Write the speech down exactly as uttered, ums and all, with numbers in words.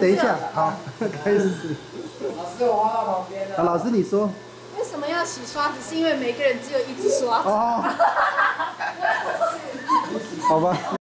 等一下，好，开始。 老师，我画到旁边了。 好，老师你说。 为什么要洗刷子？是因为每个人只有一只刷子。 哦。好吧。